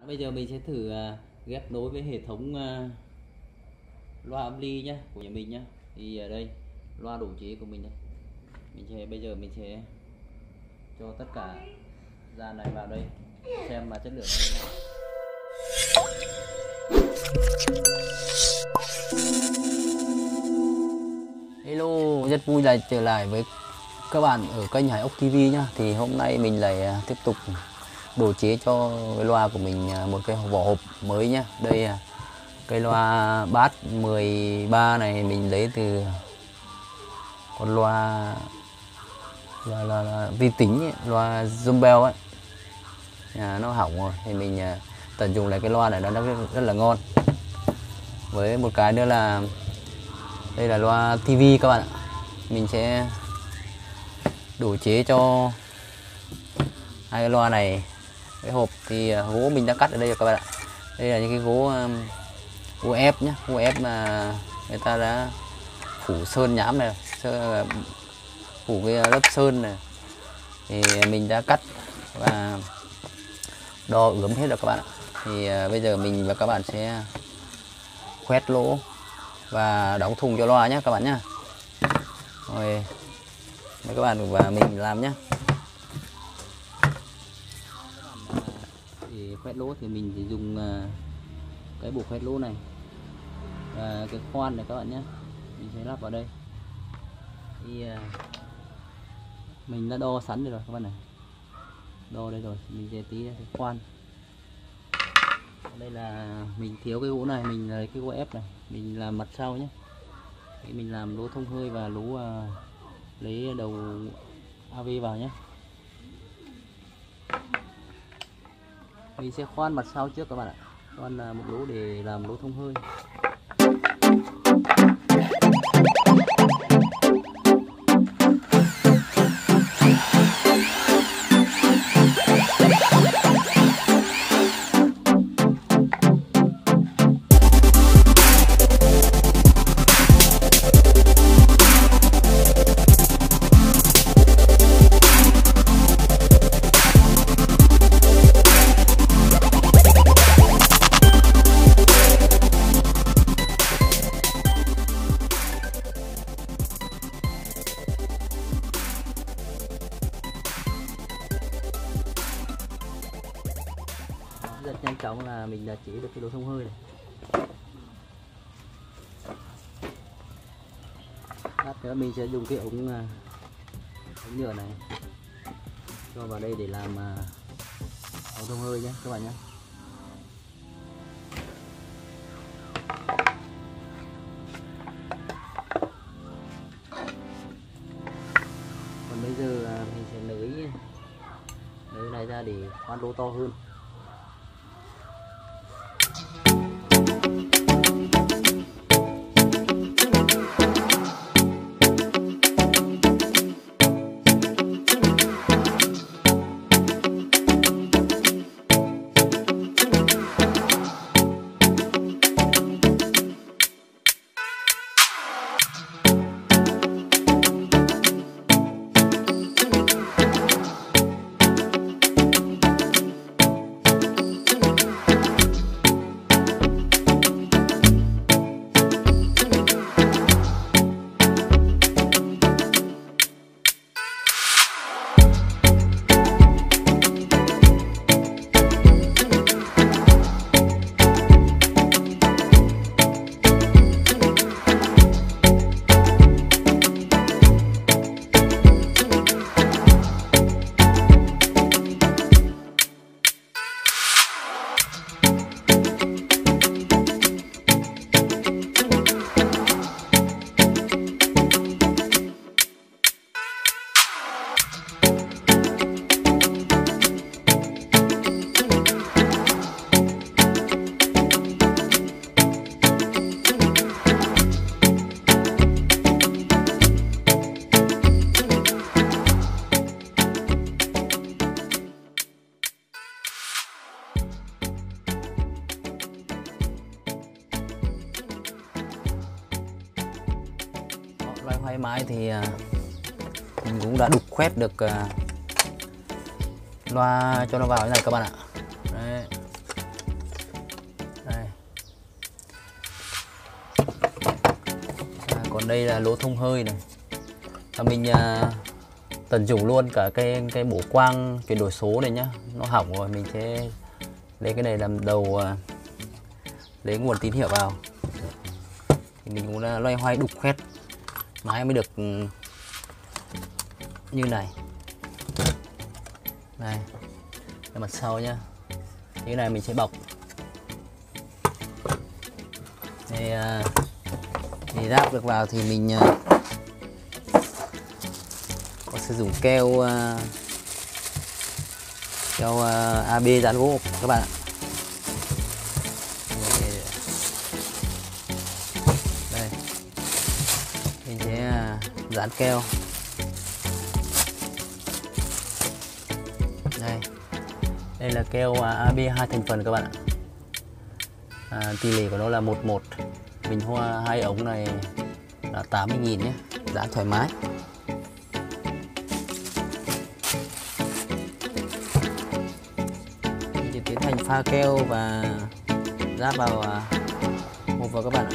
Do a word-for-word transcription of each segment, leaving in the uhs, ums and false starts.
Bây giờ mình sẽ thử uh, ghép nối với hệ thống uh, loa âm ly nhá của nhà mình nhá. Thì ở đây loa độ chế của mình đây. Mình sẽ bây giờ mình sẽ cho tất cả dàn này vào đây xem mà chất lượng như thế nào. Hello, rất vui lại trở lại với các bạn ở kênh Hải Ốc ti vi nhá. Thì hôm nay mình lại tiếp tục đồ chế cho cái loa của mình một cái vỏ hộp mới nhá. Đây cái loa bass mười ba này mình lấy từ con loa loa, loa, loa vi tính ấy, loa Zombel ấy. À, nó hỏng rồi thì mình tận dụng lại cái loa này, nó rất, rất là ngon. Với một cái nữa là đây là loa ti vi các bạn ạ. Mình sẽ đồ chế cho hai cái loa này. Cái hộp thì gỗ mình đã cắt ở đây rồi các bạn ạ. Đây là những cái gỗ gỗ ép nhé, gỗ ép mà người ta đã phủ sơn nhám này, phủ cái lớp sơn này thì mình đã cắt và đo ướm hết rồi các bạn ạ. Thì bây giờ mình và các bạn sẽ khoét lỗ và đóng thùng cho loa nhé các bạn nhé. Rồi các bạn và mình làm nhé. Để khoét lỗ thì mình chỉ dùng cái bộ khoét lỗ này và cái khoan này các bạn nhé. Mình sẽ lắp vào đây. Thì mình đã đo sẵn rồi các bạn này, đo đây rồi. Mình sẽ tí cái khoan. Đây là mình thiếu cái gỗ này, mình lấy cái gỗ ép này mình làm mặt sau nhé. Thì mình làm lỗ thông hơi và lỗ uh, lấy đầu a vê vào nhé. Mình sẽ khoan mặt sau trước các bạn ạ. Khoan là một lỗ để làm lỗ thông hơi. Rất nhanh chóng là mình đã chế được cái lỗ thông hơi này. Lát nữa mình sẽ dùng cái ống, ống nhựa này cho vào đây để làm ống thông hơi nhé các bạn nhé. Còn bây giờ mình sẽ nới nới này ra để khoan lỗ to hơn. Loay hoay mãi thì mình cũng đã đục khoét được loa cho nó vào như này các bạn ạ. Đấy. đây là lỗ thông hơi này. Và mình à, tận dụng luôn cả cái cái bổ quang chuyển đổi số này nhá. Nó hỏng rồi, mình sẽ lấy cái này làm đầu, à, lấy nguồn tín hiệu vào. Thì mình cũng đã loay hoay đục khoét máy mới được như này. Này là mặt sau nhá. Cái này mình sẽ bọc. Để, à, để ráp được vào thì mình à, có sử dụng keo à, keo à, a bê dán gỗ các bạn ạ. Đây mình sẽ à, dán keo. Đây đây là keo à, a bê hai thành phần các bạn ạ. À, tỷ lệ của nó là một một. Mình hoa hai ống này là tám mươi nghìn nhé, dán thoải mái. Mình sẽ tiến hành pha keo và ráp vào hộp vào các bạn ạ.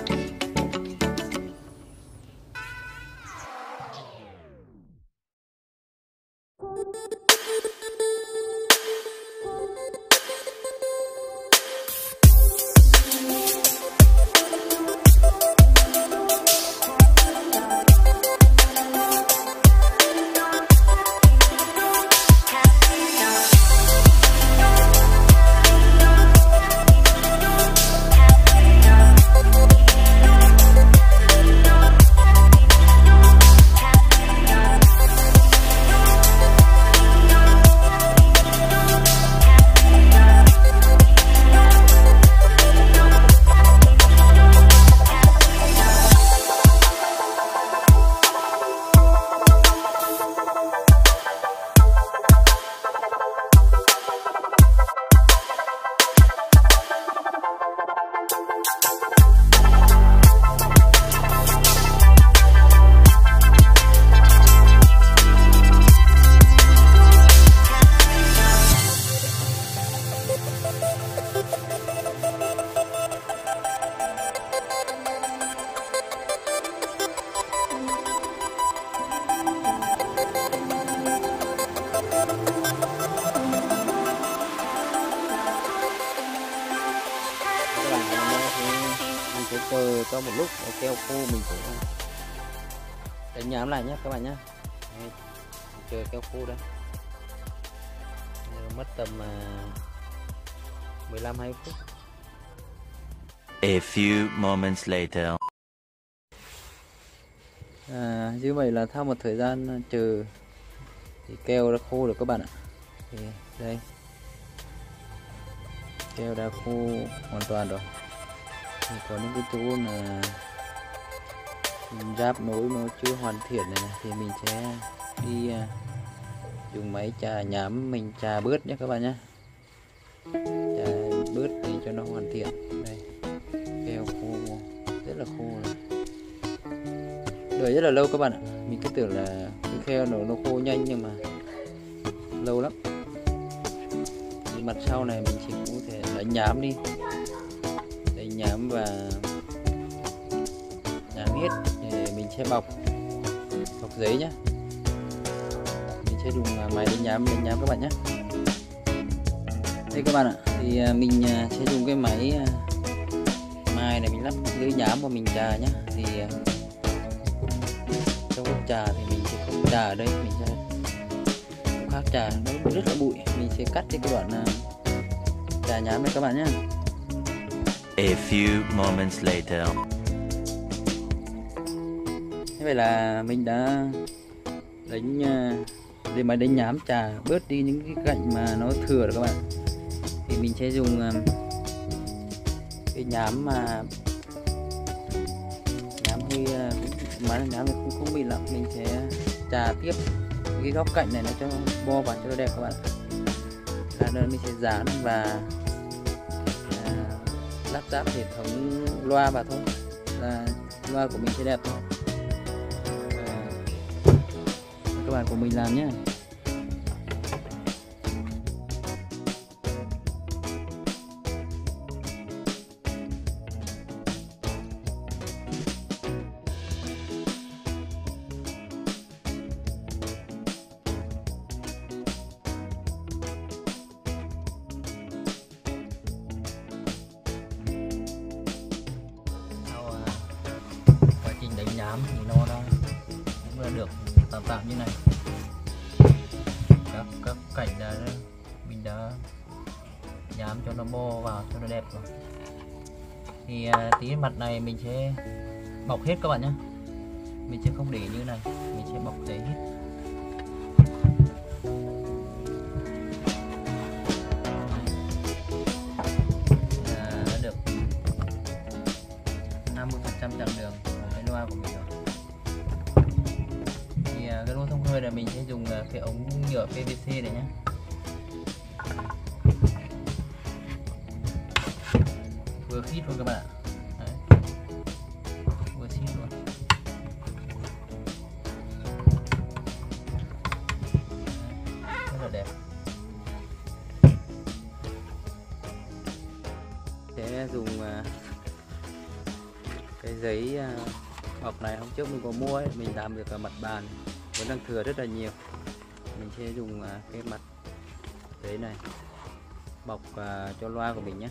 Chờ cho một lúc nó keo khô mình sẽ đánh nhám lại nhé các bạn nhé. Đây, chờ keo khô đấy. Mất tầm mười lăm hai mươi phút. A few moments later. À, như vậy là sau một thời gian chờ thì keo đã khô được các bạn ạ. Thì đây, keo đã khô hoàn toàn rồi. Thì có những cái chỗ là ráp nối nó chưa hoàn thiện này, này thì mình sẽ đi uh, dùng máy chà nhám mình chà bớt nhé các bạn nhé. Chà bớt để cho nó hoàn thiện. Đây, keo khô rất là khô rồi. Đợi rất là lâu các bạn ạ. Mình cứ tưởng là cái keo nó, nó khô nhanh nhưng mà lâu lắm. Thì mặt sau này mình chỉ có thể đánh nhám đi, đánh nhám và nhám hết thì mình sẽ bọc bọc giấy nhé. Mình sẽ dùng máy đánh nhám đánh nhám các bạn nhé. Đây các bạn ạ, thì mình sẽ dùng cái máy mai này mình lắp lưới nhám và mình chà nhé. Thì trong lúc chà thì mình sẽ không chà ở đây, mình sẽ không khác chà, nó rất là bụi. Mình sẽ cắt cái đoạn chà nhám này các bạn nhé. A few moments later. Như vậy là mình đã đánh để máy đánh nhám chà bớt đi những cái cạnh mà nó thừa rồi các bạn. Thì mình sẽ dùng cái nhám mà nhám hơi máy nhám không không bị lắm, mình sẽ chà tiếp cái góc cạnh này nó cho bo vào cho nó đẹp các bạn. Là nên mình sẽ dán và à, lắp ráp hệ thống loa vào thôi, là loa của mình sẽ đẹp thôi. À, các bạn của mình làm nhé. nhám thì nó đã cũng là được tạm tạm như này. Các các cảnh đã mình đã nhám cho nó bo vào cho nó đẹp rồi. Thì à, tí mặt này mình sẽ bọc hết các bạn nhé. Mình sẽ không để như này, mình sẽ bọc giấy hết. À, đã được năm mươi phần trăm chặng đường của cái loa của mình rồi. Thì à, cái lỗ thông hơi là mình sẽ dùng à, cái ống nhựa pê vê xê này nhé. Vừa khít luôn các bạn ạ. Đấy. Vừa khít luôn. Đấy. Rất là đẹp. Sẽ dùng uh, cái giấy uh, bọc này hôm trước mình có mua ấy, mình làm được cả mặt bàn vẫn đang thừa rất là nhiều. Mình sẽ dùng uh, cái mặt giấy này bọc uh, cho loa của mình nhé.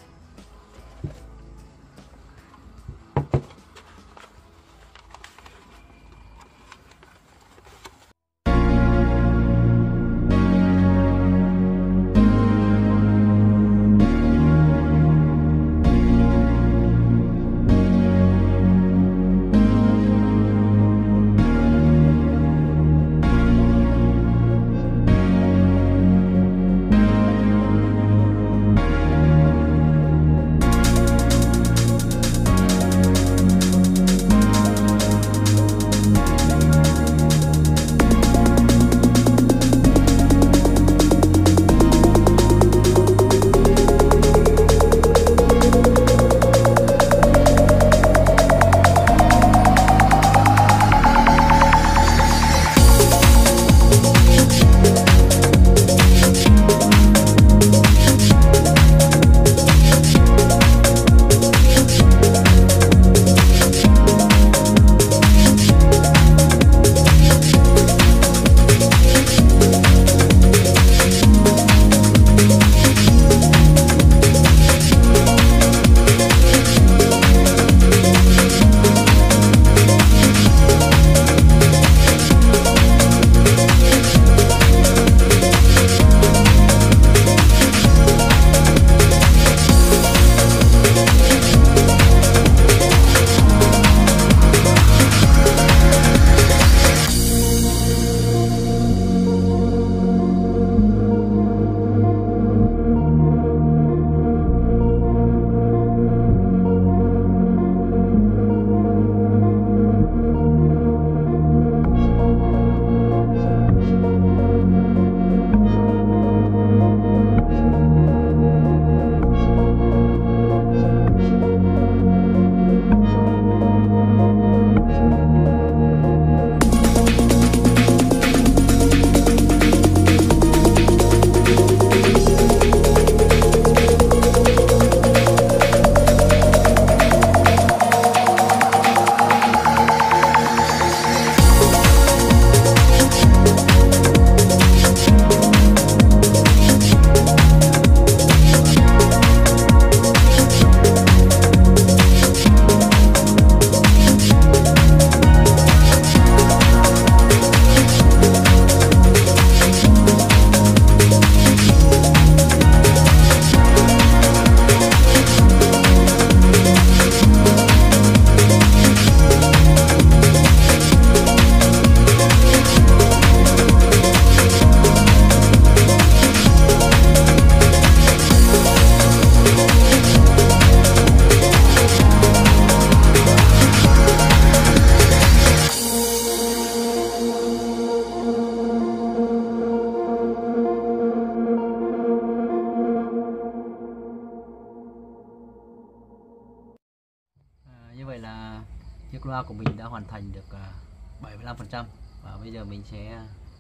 chiếc loa của mình đã hoàn thành được bảy mươi lăm phần trăm và bây giờ mình sẽ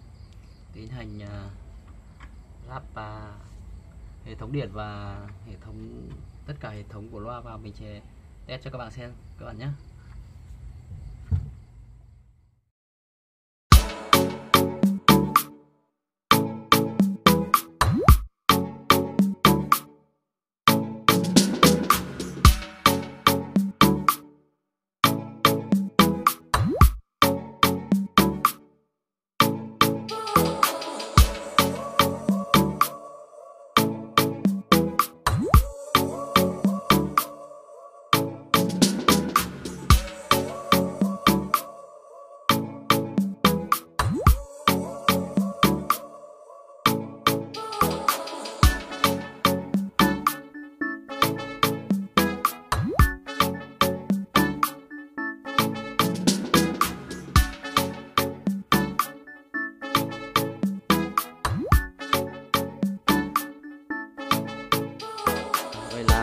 tiến hành lắp hệ thống điện và hệ thống tất cả hệ thống của loa vào. Mình sẽ test cho các bạn xem các bạn nhé.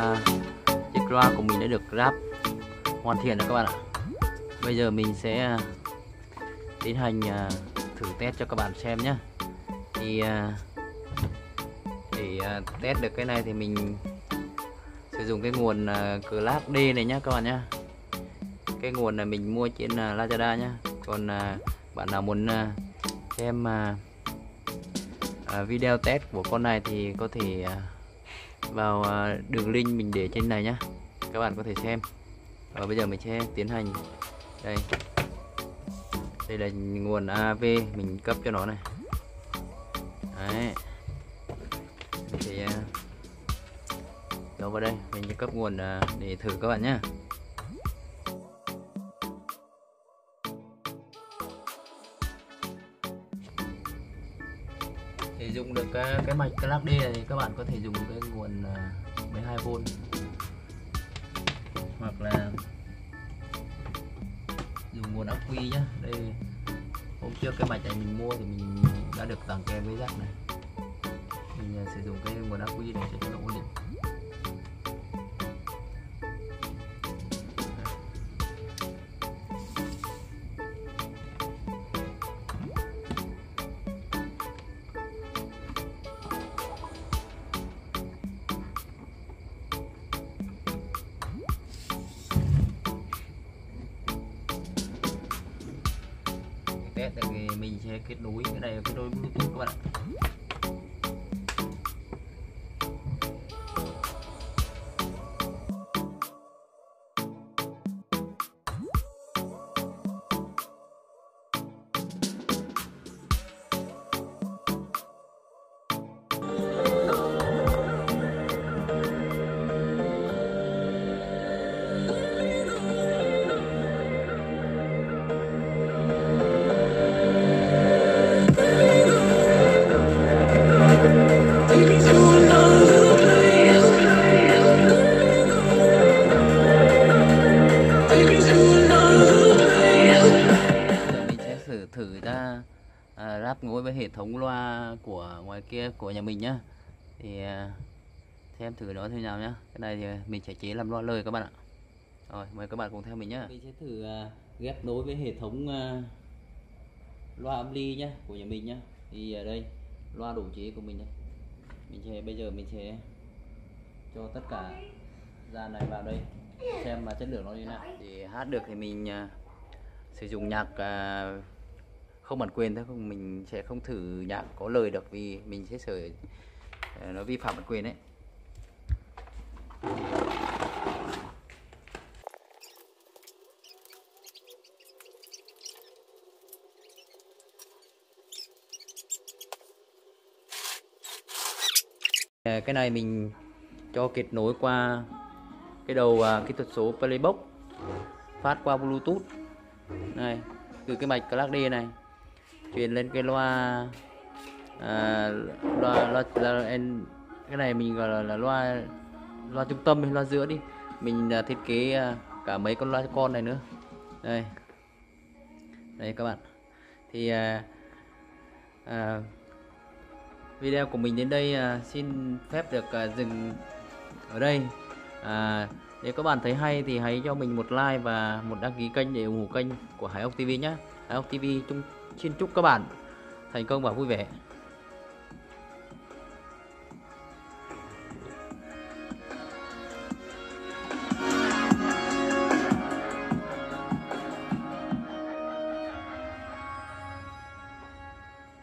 à, chiếc loa của mình đã được ráp hoàn thiện rồi các bạn ạ. Bây giờ mình sẽ tiến hành à, thử test cho các bạn xem nhé. Thì à, để à, test được cái này thì mình sử dụng cái nguồn à, Class D này nhé các bạn nhé. Cái nguồn này mình mua trên à, Lazada nhé. Còn à, bạn nào muốn à, xem à, à, video test của con này thì có thể à, vào à, đường link mình để trên này nhé, các bạn có thể xem. Và bây giờ mình sẽ tiến hành đây. Đây là nguồn a vê mình cấp cho nó này. Đấy. Thì đổ vào đây, mình sẽ cấp nguồn để thử các bạn nhé. Để dùng được cái, cái mạch Class D này thì các bạn có thể dùng cái nguồn mười hai vôn hoặc là dùng nguồn ắc quy nhá. Đây hôm trước cái mạch này mình mua thì mình đã được tặng kèm với jack này. Mình sử dụng cái nguồn ắc quy này cho nó ổn định. Test thì mình sẽ kết nối cái này kết nối Bluetooth các bạn ạ. Thử ra à, ráp nối với hệ thống loa của ngoài kia của nhà mình nhá, thì à, xem thử nó thế nào nhá. Cái này thì mình sẽ chế làm loa lời các bạn ạ. Rồi mời các bạn cùng theo mình nhá. Mình sẽ thử à, ghép nối với hệ thống à, loa âm ly nhá của nhà mình nhá. Thì ở đây loa độ chế của mình đây. Mình sẽ bây giờ mình sẽ cho tất cả dàn này vào đây xem mà chất lượng nó như thế nào. Để hát được thì mình à, sử dụng nhạc à, không bản quyền thôi, không mình sẽ không thử nhạc có lời được vì mình sẽ sợ nó vi phạm bản quyền đấy. Cái này mình cho kết nối qua cái đầu uh, kỹ thuật số Playbox, phát qua Bluetooth này từ cái mạch Class D này truyền lên cái loa à, loa, loa, loa en, cái này mình gọi là, là loa loa trung tâm hay loa giữa đi. Mình uh, thiết kế uh, cả mấy con loa con này nữa đây đây các bạn. Thì uh, uh, video của mình đến đây uh, xin phép được uh, dừng ở đây. À, nếu các bạn thấy hay thì hãy cho mình một like và một đăng ký kênh để ủng hộ kênh của Hải Ốc ti vi nhé. Hải Ốc ti vi chung xin chúc các bạn thành công và vui vẻ.